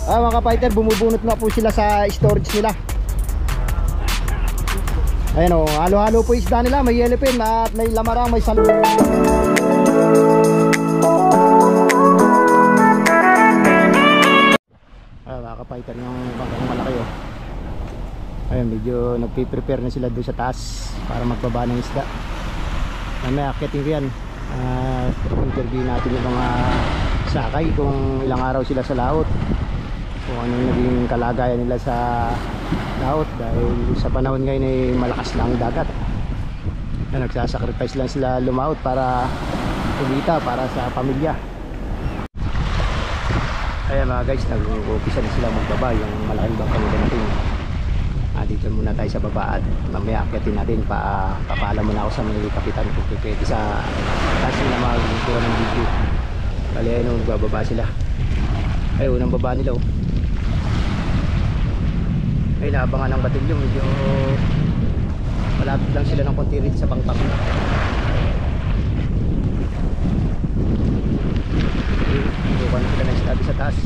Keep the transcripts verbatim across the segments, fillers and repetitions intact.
Ah, mga ka-fighter, bumubunot na po sila sa storage nila. Ayan o, halo-halo po isda nila. May yellow pin at may lamarang, may salo. Ah, mga ka-fighter, yung bangkang malaki o. Ayan, medyo nagpiprepare na sila doon sa taas para magbaba ng isda. May akitin ko yan. Uh, interview natin yung mga sakay kung ilang araw sila sa laot, kung ano yung naging kalagayan nila sa laot, dahil sa panahon ngayon ay malakas lang ang dagat. Nagsasacrifice lang sila lumaot para kumita para sa pamilya. Ayan mga guys, nag-umpisa na sila magbaba yung malaking bangka nila natin. Ah, dito muna tayo sa baba at mamaya akyatin natin pa, papaalam muna ako sa mga kapitan kung pwede sa taas nila magkuha ng video. Bali ayun, bababa sila. Ay, unang baba nila oh. Ay, naabangan ng batilyo, medyo malapit lang sila ng konti rin sa pangpang. Dito ka na sila na sinabi sa taas.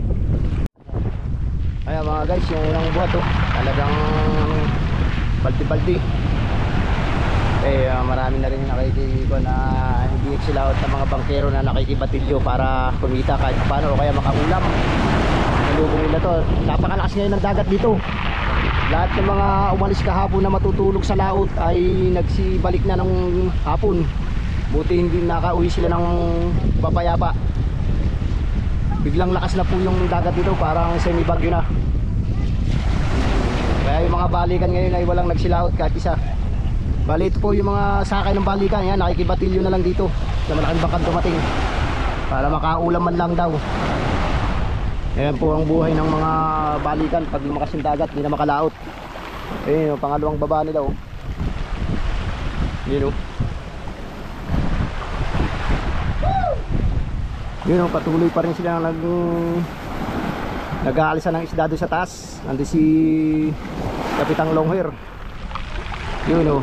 Ayan mga guys, yung unang buhat oh, talagang balti-balti. Eh uh, marami na rin nakikita na hindi sila out ng mga bangkero na nakikibatilyo para kumita kahit paano o kaya makaulam. Nalubong nila to. Napakalakas ngayon ng dagat dito. Lahat ng mga umalis kahapon na matutulog sa laot ay nagsibalik na ng hapon. Buti hindi nakauwi sila ng papayapa. Biglang lakas na po yung dagat dito, parang semi-bagyo na. Kaya yung mga balikan ngayon ay walang nagsilaot kahit isa. Bali ito po yung mga sakay ng balikan, yan, nakikibatilyo na lang dito sa malaking bangkang dumating para makaulam man lang daw. Ayan po ang buhay ng mga balikan pag lumakas yung dagat, hindi na makalaot. Ayun yung pangalawang baba nila oh. Yun oh. Yun o, patuloy pa rin sila nag nag-aalisa ng isda doon sa taas. Nandun si Kapitang Longhair. Yun o.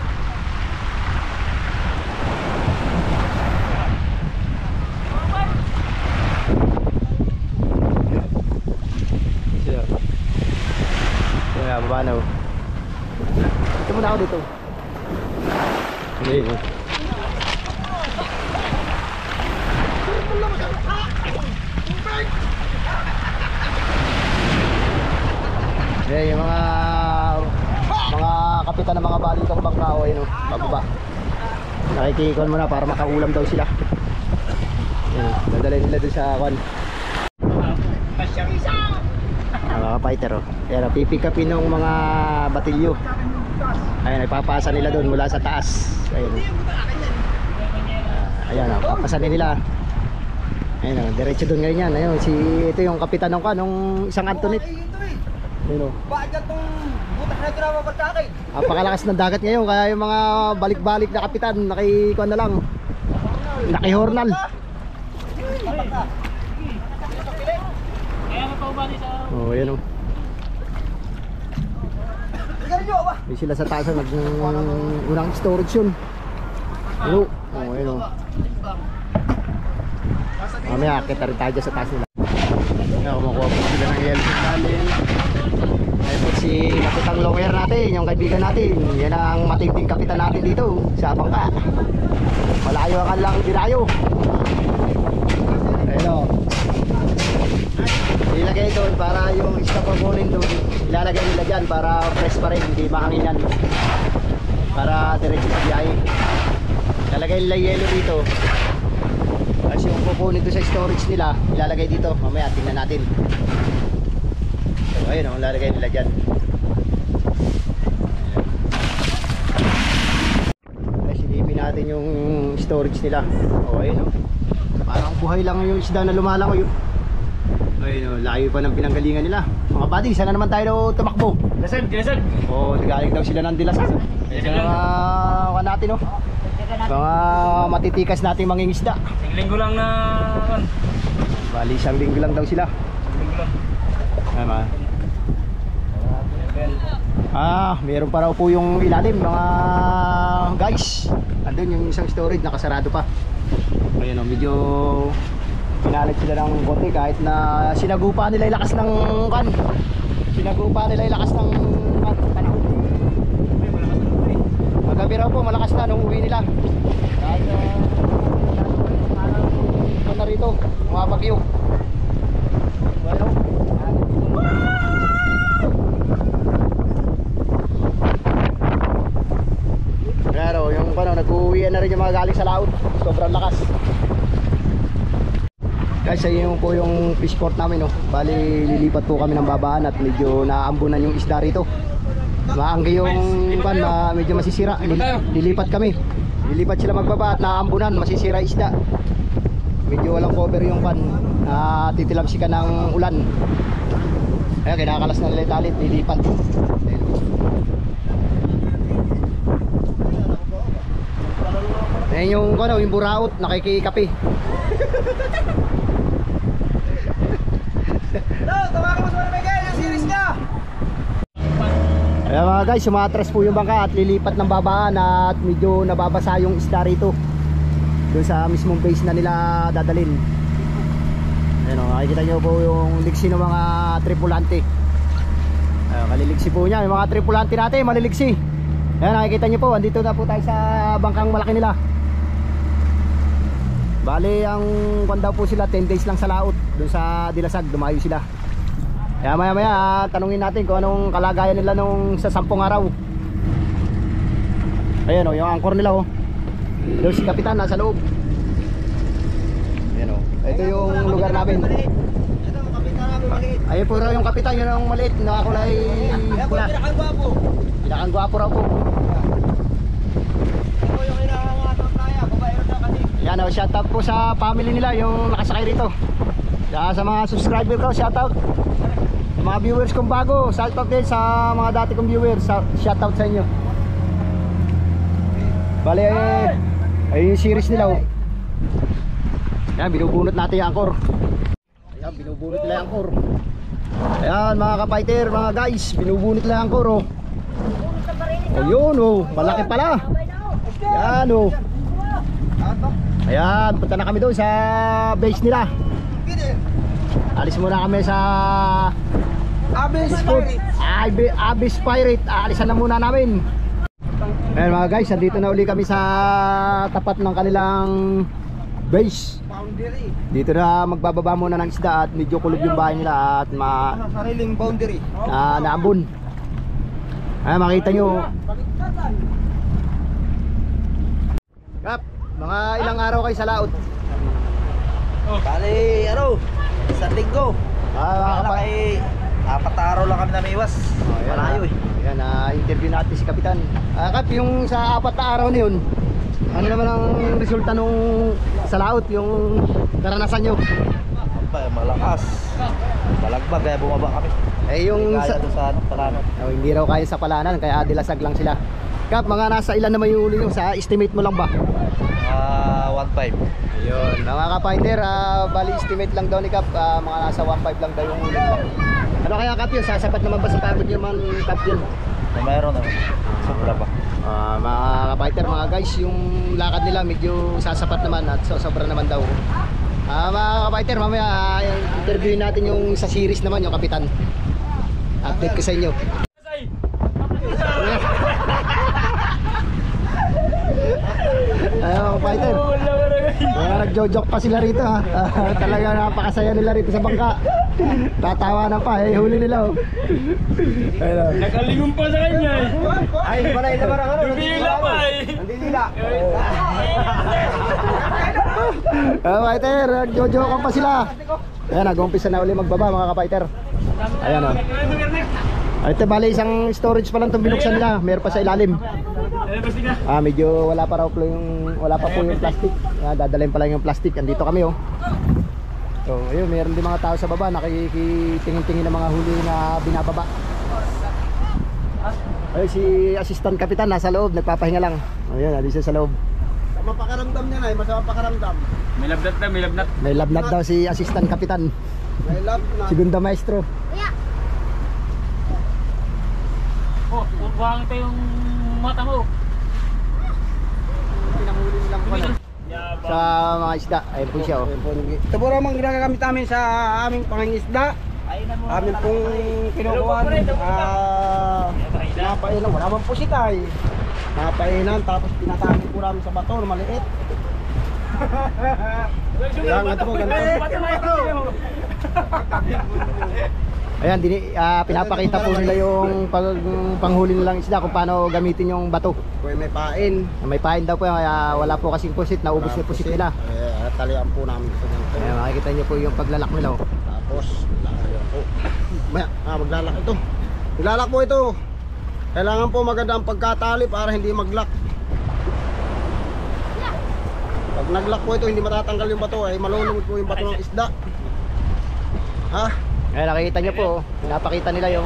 Yun nga, baba na o. Ito muna ako dito. Hindi o. Eh, yung mga mga kapitan ng mga balitang bangka o ayun o, pababa. Nakikikon muna para makaulam daw sila. Ayun, dadalhin nila doon sa kwan. Mga fighter o. Ayan, pipikapin ng mga batilyo. Ayun, ipapasa nila doon mula sa taas. Ayun. Uh, ayan o, papasanin nila. Ayun o, diretso doon ngayon yan. Ayun, si, ito yung kapitan ng kwan, nung isang Antoinette. Ayun o. Bakit itong butas na ito na mapagkakay? Napakalakas ng dagat ngayon, kaya yung mga balik-balik na kapitan nakikuha na lang, nakihornal. Oh, ayan o. May sila sa taas nag unang storage yun. Ayun o. Oh, ayun o. Mamaya akit rin tayo sa taas nila. Kaya kumukuha po sila ng yellow sa talin. Ayun po si Kapitang Longhair natin, yung kaibigan natin. Yan ang matinding kapitan natin dito sa bangka. Malayo ang kanilang dirayo. Ayun o. Ilagay doon para yung isda kukunin doon, ilalagay nila dyan para fresh pa rin, hindi mahanginan, para diretso sa biyahe. Ilalagay nila yellow dito, tapos yung kukunin doon sa storage nila ilalagay dito. Mamaya tingnan natin. So ayun o, ilalagay nila dyan. Ay, silipin natin yung storage nila. O ayun o, parang buhay lang yung isda na lumalangoy. Ayun o, layo pa ng pinanggalingan nila. Mga buddy, sana naman tayo tumakbo. Dilasag, dilasag. O, nagaling daw sila ng dilasag. Sa mga uh, natin o, mga matitikas nating mangingisda. Isang linggo lang na... Bali, isang linggo lang daw sila. Isang linggo lang. Tama. Ah, meron pa raw po yung ilalim mga guys. Andun yung isang storage, nakasarado pa. Ayun o, medyo pinalit sila ng konti kahit na sinagupa nila yung lakas ng kan. Sinagupa nila yung lakas ng kan, panahon. Magabi raw po malakas na nung uwi nila. Kahit uh, ito na rito, mga bagyo. Bueno, pero yung ano, nag-uwian na rin yung mga galing sa laot. Sobrang lakas. Guys, ayun po yung fish port namin, no? Bali, lilipat po kami ng babaan at medyo naaambunan yung isda rito. Maanggi yung pan, ma medyo masisira. Lil lilipat kami. Lilipat sila magbaba at naaambunan, masisira isda. Medyo walang cover yung pan. Na titilapsikan ng ulan. Ayan, kinakalas na nila talit, lilipat. Ayan yung, ano, yung buraot, nakikikape. Tawagan mo sa mga Miguel, yung series niya! Ayan mga guys, sumatras po yung bangka at lilipat ng babaan at medyo nababasa yung isda rito doon sa mismong base na nila dadalhin. Ayan o, makikita nyo po yung ligsi ng mga tripulante. Ayan, kaliligsi po niya, yung mga tripulante natin maliligsi. Ayan, nakikita nyo po, andito na po tayo sa bangkang malaki nila. Bali, ang kwan daw po sila, ten days lang sa laot doon sa Dilasag, dumayo sila. Kaya maya maya tanungin natin kung anong kalagayan nila nung sa sampung araw. Ayan o, yung angkor nila o. Doon si Kapitan nasa loob. Ayan o, ito yung lugar namin. Ito, kapitan namin maliit. Ayun po raw yung Kapitan, yun ang maliit na kulay Ayan po, pula. pinakagwapo. Pinakang-gwapo raw po. Ito yung hinahangatang kaya, babaero na kasi. Yan o, shoutout po sa family nila yung nakasakay rito. Kaya sa mga subscriber ko, shoutout. Sa mga viewers kong bago, shoutout din sa mga dati kong viewers. Shoutout sa inyo. Bale, ayun yung series nila oh. Ayan, binubunot natin yung angkor. Ayan, binubunot nila yung angkor. Ayan mga ka-fighter, mga guys, binubunot nila yung angkor oh. Oh yun oh, malaki pala. Ayan oh. Ayan, punta na kami doon sa base nila. Alis muna kami sa Abyss Pirate. Abyss Abyss Pirate. Aalisan na muna namin. Ayan mga guys, nandito na uli kami sa tapat ng kanilang base. Boundary. Dito na magbababa muna ng isda at medyo kulog yung bahay nila at ma Sa sariling boundary. na naambon. Ayan, makita nyo. Kap, mga ilang araw kayo sa laot? Bali, ano? Isang linggo. Ah, mga Baka kapa- kay apat na araw lang kami namiwas. Oh, yan, Malayo eh. Yan, uh, interview natin si Kapitan. Ah, Kap, yung sa apat na araw na yun, ano naman ang resulta nung sa laot, yung karanasan nyo? Aba, malakas. Malagbag kaya bumaba kami. Eh yung Kaya sa, doon sa Palanan. oh, hindi raw kaya sa Palanan, kaya dilasag lang sila. Kap, mga nasa ilan naman yung uli nyo? Sa estimate mo lang ba? Ah, one five. Ayun, mga ka-fighter, ah, bali estimate lang daw ni Kap, ah, mga nasa one five lang daw yung uli nila. Ano kaya Kap yun? Sasapat naman ba sa pagod nyo man Kap yun? Na mayroon naman. Sobra pa. Ah, mga ka-fighter, mga guys, yung lakad nila medyo sasapat naman at so, sobra naman daw. Ah, mga ka-fighter, mamaya ah, interviewin natin yung sa series naman, yung Kapitan. Update ko sa inyo. Ayun, mga fighter. Kaya nagjo-joke pa sila rito ha. Ah, talaga napakasaya nila rito sa bangka. Tatawanan pa eh, huli nila oh. Ayun. Nakalingon pa sa kanya eh. Ay, balay na parang ano. Bibila pa eh. Nandilila. Ah, fighter, nagjo-joke pa sila. Ayan, nag-umpisa na uli magbaba mga ka-fighter. Ayan oh. Ay, ito bali isang storage pa lang itong binuksan nila. Meron pa sa ilalim. Ah, medyo wala pa raw po yung wala pa po yung plastic. Ah, dadalhin pa lang yung plastic. Andito kami oh. So, ayun, meron din mga tao sa baba nakikitingin-tingin ng mga huli na binababa. Ayun, si Assistant Kapitan nasa loob, nagpapahinga lang. Ayun, nandito siya sa loob. Mapakaramdam niya na eh. Masama pakaramdam. May labnat na, may labnat. May labnat daw si Assistant Kapitan. May love na. Segunda Maestro. Oh, huwag ito yung mata mo. Pinamuli nilang Tumingin. sa mga isda. Ayun po siya oh. Ito po naman ginagamit namin sa aming pangingisda. Amin pong kinukuhan. Ah, napainan. Wala bang pusitay. Napainan tapos tinatangin po namin sa bato na maliit. Yan, ganito po, ganito. Ayan, dini, ah, pinapakita po nila yung pag, panghuli nilang isda kung paano gamitin yung bato. Kung may pain. May pain daw po, kaya wala po kasing pusit, naubos yung pusit nila. Eh, talian po namin ito. Ayan, makikita nyo po yung paglalak nila oh. Tapos, lalak po. Maya, ah, maglalak ito. Maglalak po ito. Kailangan po maganda ang pagkatali para hindi maglak. Pag naglak po ito, hindi matatanggal yung bato. Ay malulungod po yung bato ng isda. Ha? Ayan, nakikita nyo po, oh. Pinapakita nila yung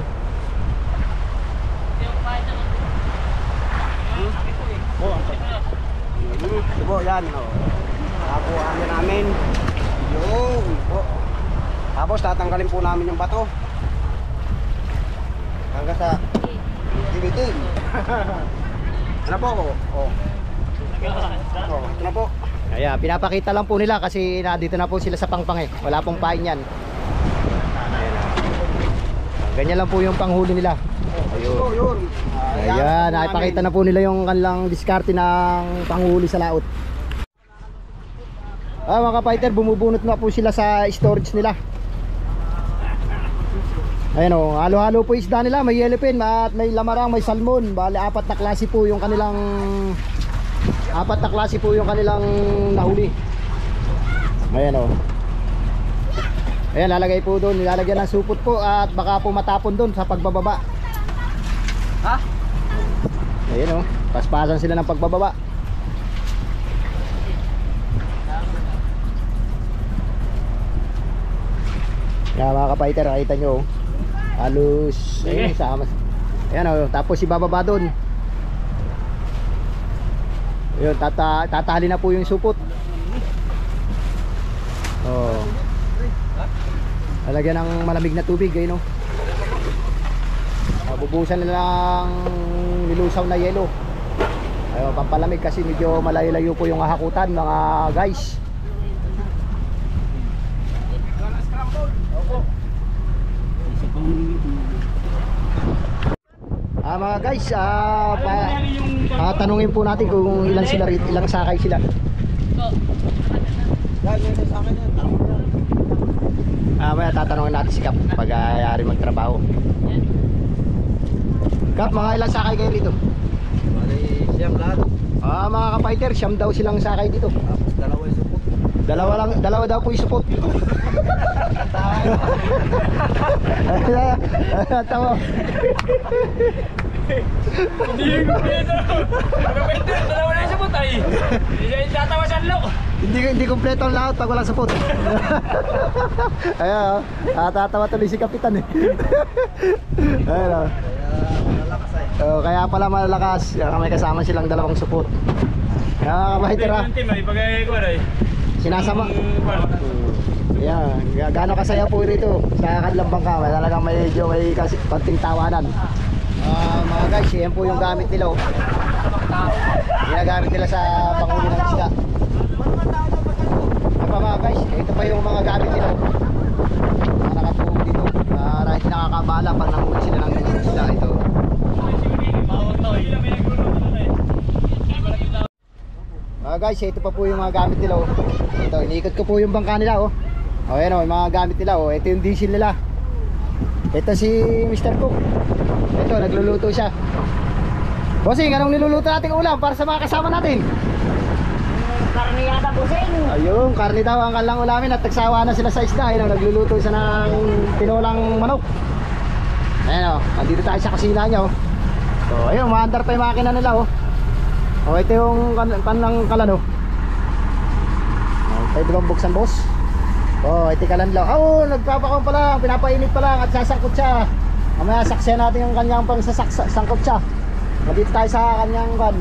Oh, hmm, ito po, yan. Oh. Nakuhaan na namin. Yun po. Tapos tatanggalin po namin yung bato. Hanggang sa dibitin. Ano po? Oh. Oh, ito na po. ayan, pinapakita lang po nila kasi nandito na po sila sa pangpang eh. Wala pong pain yan. Ayan, ah. Ganyan lang po yung panghuli nila. Ayun. Oh, yun. Ah, Ayan, po nakipakita namin. na po nila yung kanilang diskarte ng panghuli sa laot. Ah, mga fighter, bumubunot na po sila sa storage nila. Ayan o, halo-halo po isda nila. May yellowfin at may lamarang, may salmon. Bale, apat na klase po yung kanilang Apat na klase po yung kanilang nahuli. Ayan o. Ayan, lalagay po doon. Nilalagyan ng supot po at baka po matapon doon sa pagbababa. Ha? Ayan o, paspasan sila ng pagbababa. Yan mga kapaiter, nakita nyo oh. Halos ayun, sama. Ayan o, tapos ibababa doon. Ayun, tata tatali na po yung supot. Oh. Lalagyan ng malamig na tubig, ayun o. Bubusan nila ng nilusaw na yelo. Ayun, pampalamig kasi medyo malayo-layo po yung hahakutan mga guys. Ah mga guys, ah pa, ah, tanungin po natin kung ilan sila rito, ilang sakay sila. Ah, maya tatanungin natin si Kap pag ayari magtrabaho. Kap, mga ilang sakay kayo rito? Bali, siyam lahat. Ah, mga kapaiter, siyam daw silang sakay dito. Tapos dalawa yung supot. Dalawa lang, dalawa daw po yung supot. Tawa. Hindi yung kumpleto. Kumpleto, dalawa na yung sabot ay. Hindi yung tatawa sa lok. Hindi hindi kumpleto ang lahat pag walang supot. Ayan, oh. Ah, tatawa tuloy si Kapitan eh. Ayan, oh. Malakas ay. Oh, kaya pala malakas. Kaya may kasama silang dalawang supot. Kaya kapahiter ha. May pagkaya ko na eh. Sinasama. Yan, yeah. Gaano kasaya po rito sa kanilang bangka. Talagang medyo may kasi konting tawanan. Ah, mga guys, yan po yung gamit nila oh. Ginagamit nila sa panghuli ng isda. Ito pa mga guys, ito pa yung mga gamit nila oh. Mga nakatuhog dito para hindi nakakabala pag nanghuli sila ng isda. Ito. Mga guys, ito pa po yung mga gamit nila oh. Ito, iniikot ko po yung bangka nila oh. O yan o, yung mga gamit nila o. Ito yung diesel nila. Ito si Mister Cook. Ito, nagluluto siya. Bossing, anong niluluto nating ulam para sa mga kasama natin? Karne yata, bossing. Ayun, karne daw ang kalang ulamin at nagsawa na sila sa isda. Ayun, nagluluto siya ng tinolang manok. Ayan o, andito tayo sa kusina niya o. So, ayun, maandar pa yung makina nila o. O, ito yung kan kanang kalan o. Pwede bang buksan, boss? Oh, ito kalan lang. Oh, nagpapakon pa lang, pinapainit pa lang at sasangkot siya. Mamaya saksyan natin yung kanyang pang sasangkot siya. Dito tayo sa kanyang kan.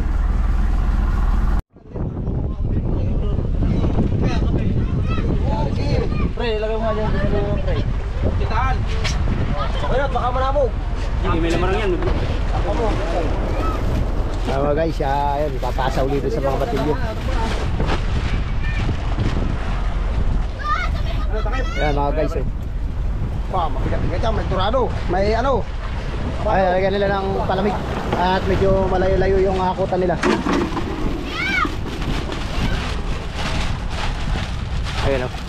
Pre, ilagay mo nga dyan dito, pre. Kitaan. Okay, baka manabog. Hindi, may lamarang yan. Ako mo. Ah, mga guys, ah, ayun, ipapasaw dito sa mga batilyo. Ayan mga guys oh. Pa, mabigat-bigat yan, may turado. May ano. Ay, lagyan nila ng palamig. At medyo malayo-layo yung hakutan nila. Ayan oh.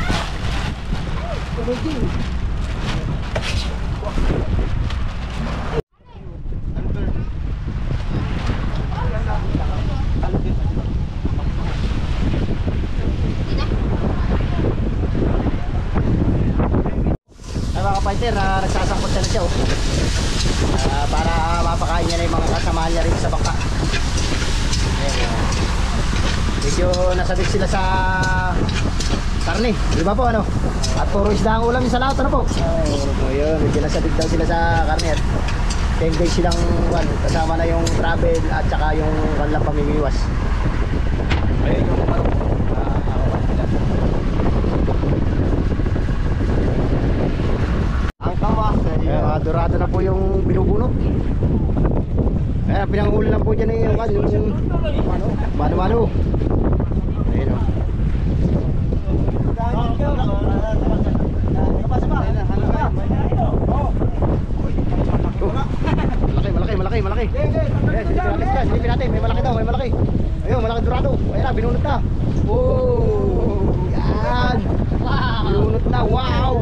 Ay mga kapatid, na nagsasangkot na siya oh. Ah, para mapakain niya na yung mga kasama niya rin sa bangka. Ayan, oh. Medyo nasabik sila sa karne, di ba po ano? At puro isda ang ulam sa lahat, ano po? Oh, yun, medyo nasabik daw sila sa karne at ten days silang one, kasama na yung travel at saka yung kanilang pamimiwas. Ayun yung ano, ah, Ang kawas. Ayan, mga dorado na po yung binubunot. Ayan, pinanghuli lang po dyan eh, yung, yung, yung mano-mano. Ayun o. Malaki, malaki, malaki, malaki. Ayan, silipin natin sila, silipin natin. May malaki daw, may malaki. Ayun, malaki dorado. Ayan na, binunot na. Oh, yan. Binunot na, wow.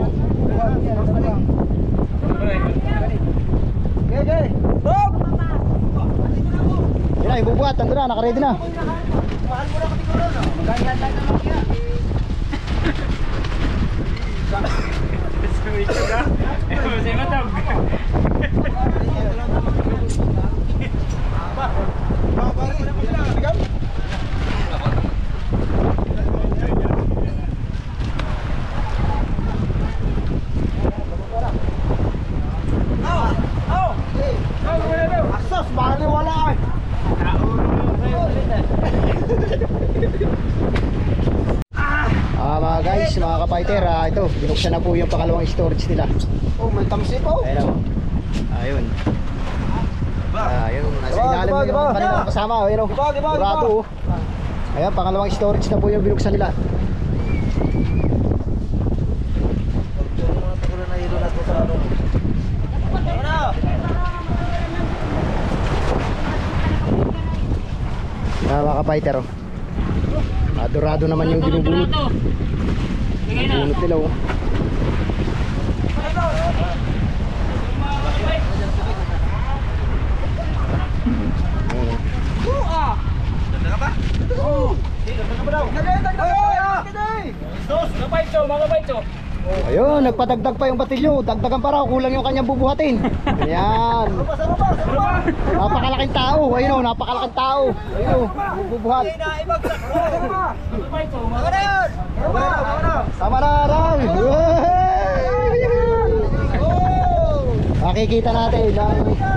Okay, stop! Yan na, yung bubuhat, ando na, nakaready na. Sumikyo ka. Masay matag. Asos, bali wala eh. Ah mga guys, mga kapighter, ah, ito, binuksan na po yung pangalawang storage nila. Oh, may tamsi pa oh. Ayun o. Ayun. Ah, ayun, nasa Diba, ilalim diba, yung diba? kanilang kasama. Ayun o. Diba, diba, diba? Dorado oh. Ayan, pangalawang storage na po yung binuksan nila. Ayan mga kapighter o. Ah, dorado naman yung binubunot. Bigay na. Bunot nila oh. Mga baito, mga baito. Ayun, nagpadagdag pa yung batilyo. Dagdagan pa raw, kulang yung kanyang bubuhatin. Ayan. Napakalaking tao. Ayun o, napakalaking tao. Ayun o, bubuhat. Mga baito, mga baito. Tama na, Ram. Makikita natin ang...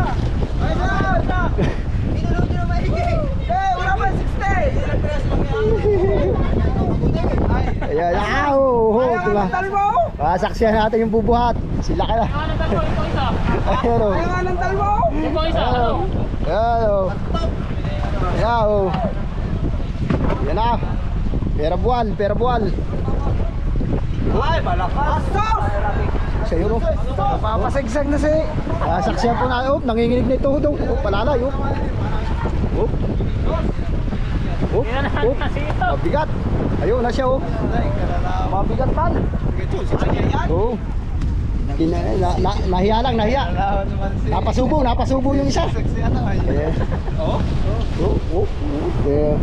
Ayan, ah, oh, oh, diba? Ah, saksihan natin yung bubuhat. Sila ka na. Ano talo? Ito isa. Ayun o. Ito isa. Ano? Ayan o. Ayan o. Yan na. Pera buwan, pera buwan. Ay, malakas. Sa yun o. Papasagsag na si. Ah, saksihan po na. Oh, nanginginig na ito daw. Oh, palalay. Oh. Oh. Oh. Yan na Oh. nasito. Mabigat. Ayun na siya oh. Mabigat man. Oh. Kina, na, na, nahiya lang, nahiya. Napasubo, napasubo yung isa. Yeah. Oh. Oh, oh. Yeah.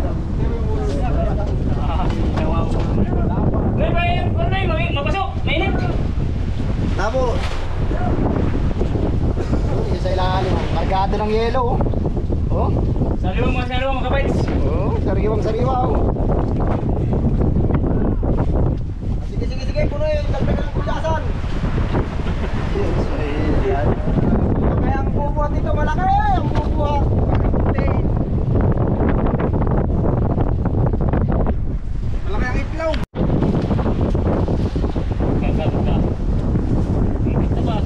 May may may may mapasok. Mainit. Tabo. Yung sa ilalim, kargado ng yelo oh. Oh. Sariwa mga sariwa mga kabaits. Oh, sariwang sariwa oh. Sige, sige, sige. Puno yung dagdagan ng pulasan. Kaya ang bubuhat dito malaki. Ang bubuhat. Malaki ang itlog. Gaganda. Ito ba?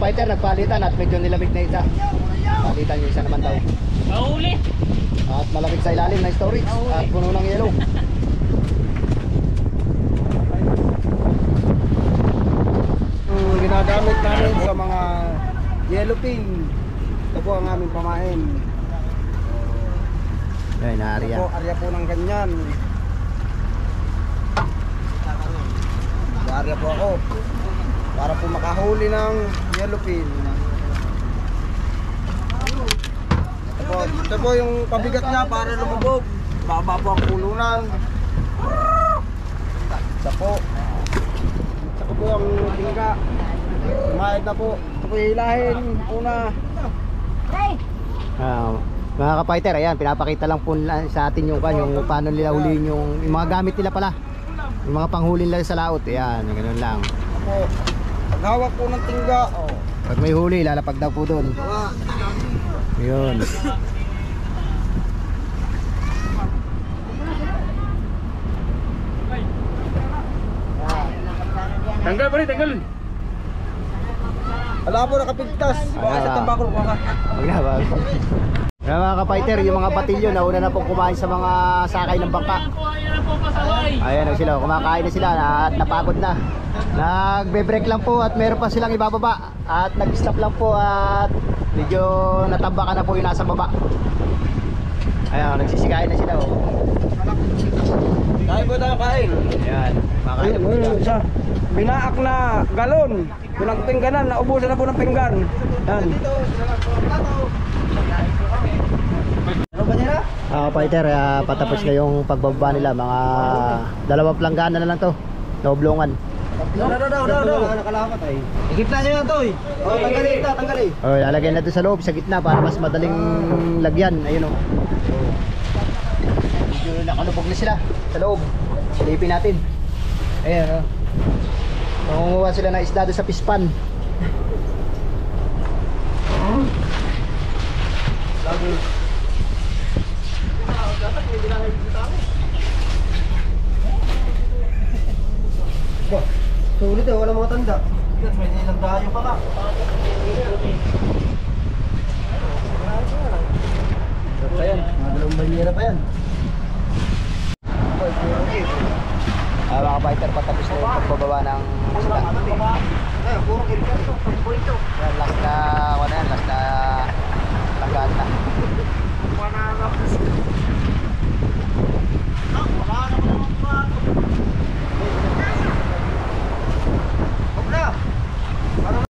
fighter, nagpalitan at medyo nilamig na isa. Palitan yung isa naman daw. Mahuli. At malamig sa ilalim na storage at puno ng yelo. Yung ginagamit namin sa mga yellow pin. Ito po ang aming pamain. Yan, naari Ito po, area po ng ganyan. Sa area po ako. Para po makahuli ng yellow pin. Ito po, ito po yung pabigat niya para lumubog. Baba po ang kulungan. Ito po. Ito po ang tingga. Mahid na po. Ito po hilahin. Una. Hey! Ah, mga ka-fighter, ayan, pinapakita lang po nila sa atin yung, yung paano nila huliin yung, yung mga gamit nila pala. Yung mga panghuli nila sa laot, ayan, ganun lang. Ito po. Paghawak po ng tingga. Oh. Pag may huli, lalapag daw po doon. Ah. Yun. Tanggal pa rin, tanggal. Wala po nakapigtas. Baka Ah. sa tambakol ko ka. Wag na ba? Kaya mga ka-fighter, yung mga batilyo nauna na pong kumain sa mga sakay ng bangka. Ayan na po pasaway. Ayan na sila, kumakain na sila at napagod na. Nagbe-break lang po at meron pa silang ibababa. At nag-stop lang po at medyo natambakan na po yung nasa baba. Ayan, nagsisikain na sila. Oh. Kain po tayo, kain. Ayan, kumakain na po sila. Ayun, isa. Binaak na galon. Pinagpingganan, naubusan na po ng pinggan. Yan. Ano ba nila? Ah, fighter, ah, patapos na yung pagbaba nila. Mga dalawang planggana na lang to. Naoblongan. Daw, daw, daw, daw, daw. Nakalapat ay. Igip na niya to eh. Oh, tanggalin ito, tanggalin. Oh, lalagay na doon sa loob, sa gitna para mas madaling lagyan. Ayun oh. Oh. Medyo nakalubog na sila sa loob. Silipin natin. Ayan oh. Nangunguha sila ng isda doon sa pispan. Lagi. Ba, sulit eh, wala mga tanda. May nilang dayo pa ka. Pa yan, mga dalawang banyera pa yan. Ah, mga fighter, patapos na yung pagbababa ng isda. Ay, puro kirika. Yan,